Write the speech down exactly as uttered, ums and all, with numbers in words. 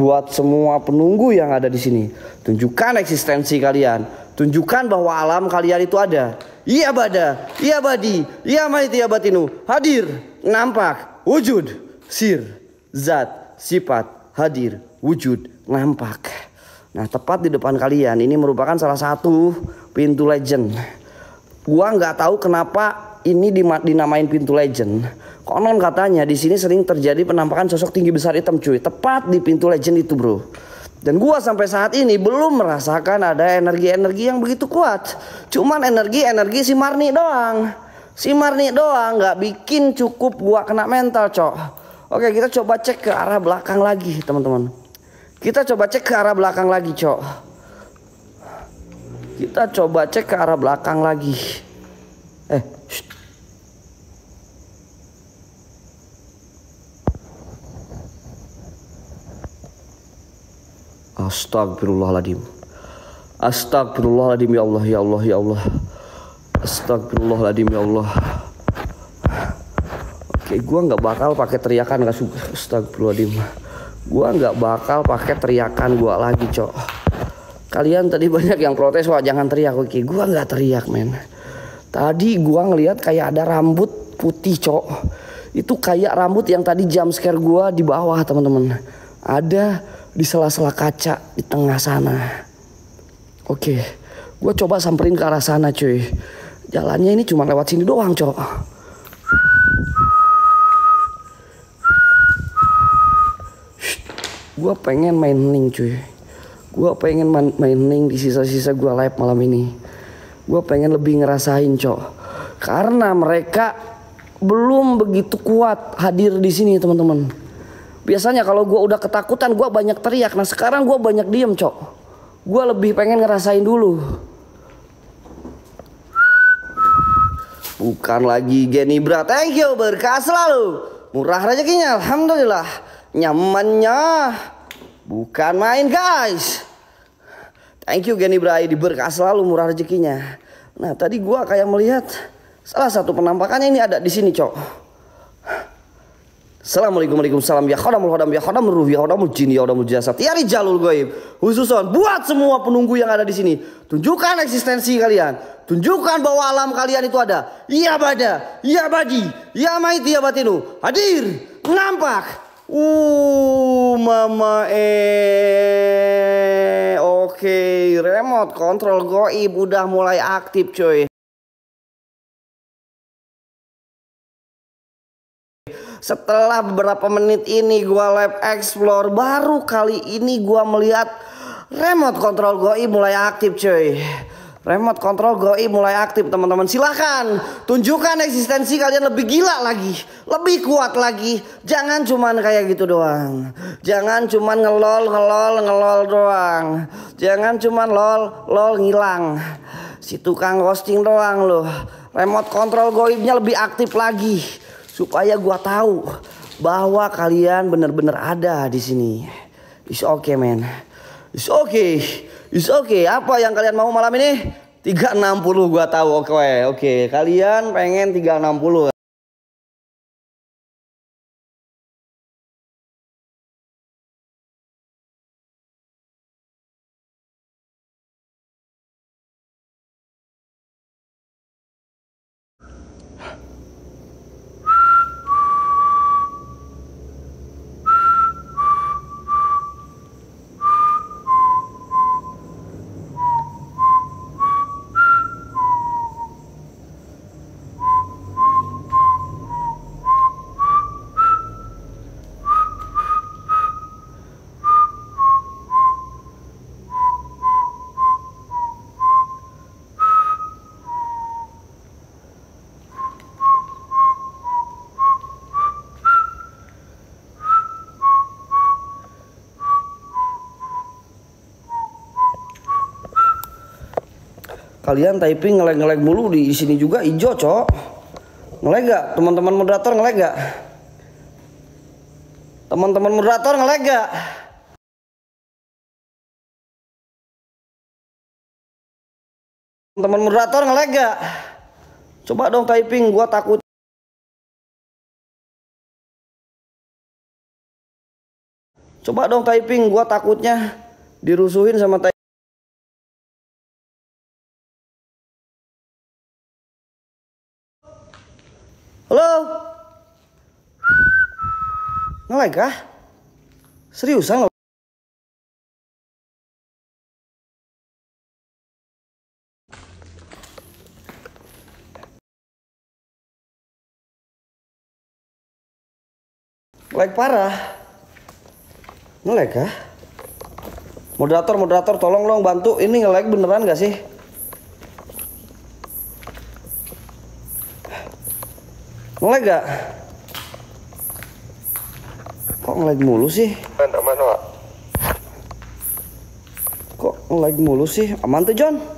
buat semua penunggu yang ada di sini. Tunjukkan eksistensi kalian. Tunjukkan bahwa alam kalian itu ada. Iya bada, iya badi, iya maiti ya batinu. Hadir, nampak, wujud, sir, zat, sifat, hadir, wujud, nampak. Nah, tepat di depan kalian ini merupakan salah satu pintu legend. Gua nggak tahu kenapa ini dinamain pintu legend. Konon katanya di sini sering terjadi penampakan sosok tinggi besar hitam cuy. Tepat di pintu legend itu bro. Dan gua sampai saat ini belum merasakan ada energi-energi yang begitu kuat. Cuman energi-energi si Marni doang. Si Marni doang nggak bikin cukup gua kena mental cok. Oke, kita coba cek ke arah belakang lagi teman-teman. Kita coba cek ke arah belakang lagi cok. Kita coba cek ke arah belakang lagi. Eh, shh. Astagfirullahaladzim. Astagfirullahaladzim ya Allah ya Allah ya Allah. Astagfirullahaladzim ya Allah. Oke, gua nggak bakal pakai teriakan nggak suka. Astagfirullahaladzim. Gua nggak bakal pakai teriakan gua lagi cok. Kalian tadi banyak yang protes, wah jangan teriak. Oke, gua nggak teriak men. Tadi gua ngelihat kayak ada rambut putih cok. Itu kayak rambut yang tadi jump scare gua di bawah teman-teman. Ada di sela-sela kaca di tengah sana. Oke, gua coba samperin ke arah sana cuy. Jalannya ini cuma lewat sini doang cok. Gua pengen main ning cuy. Gue pengen main ning di sisa-sisa gue live malam ini. Gue pengen lebih ngerasain cok. Karena mereka belum begitu kuat hadir di sini teman-teman. Biasanya kalau gue udah ketakutan gue banyak teriak. Nah sekarang gue banyak diem cok. Gue lebih pengen ngerasain dulu. Bukan lagi Genibra. Thank you, berkah selalu. Murah rezekinya, alhamdulillah. Nyamannya bukan main guys. Thank you Genibra, diberkah selalu, murah rezekinya. Nah tadi gua kayak melihat salah satu penampakannya ini ada di sini cok. Assalamualaikum warahmatullahi wabarakatuh. Ya khodamul khodam ya khodamul ruh ya khodamul jin ya khodamul jasad ya rijalul goib. Khususon buat semua penunggu yang ada di sini. Tunjukkan eksistensi kalian. Tunjukkan bahwa alam kalian itu ada. Iya bada, iya badi, iya maiti ya batinu. Hadir, nampak. Uh, mama eh, oke, okay. Remote control goib udah mulai aktif coy. Setelah beberapa menit ini gua live explore, baru kali ini gua melihat remote control goib mulai aktif coy. Remote control goib mulai aktif teman-teman. Silahkan tunjukkan eksistensi kalian lebih gila lagi, lebih kuat lagi. Jangan cuman kayak gitu doang. Jangan cuman ngelol ngelol ngelol doang. Jangan cuman lol lol ngilang. Si tukang ghosting doang loh. Remote control goibnya lebih aktif lagi supaya gua tahu bahwa kalian benar-benar ada di sini. It's okay man. It's okay. It's okay. Apa yang kalian mau malam ini? tiga enam puluh gua tahu. Oke, okay. Oke. Okay. Kalian pengen tiga enam puluh. Kalian typing ngelag-ngelag mulu di sini juga hijau, cok. Ngelag gak? Teman-teman moderator ngelag gak? Teman-teman moderator ngelag gak? Teman-teman moderator ngelag gak? Coba dong typing, gua takut. Coba dong typing, gua takutnya dirusuhin sama typing. Halo? Nge-lag kah? Seriusan lo? Lag parah. Nge-lag kah? Moderator, moderator tolong dong bantu. Ini nge-lag beneran gak sih? Nge-lag gak? Kok nge-lag mulu sih? Aman, aman, Wak. Kok nge-lag mulu sih? Aman tuh, John?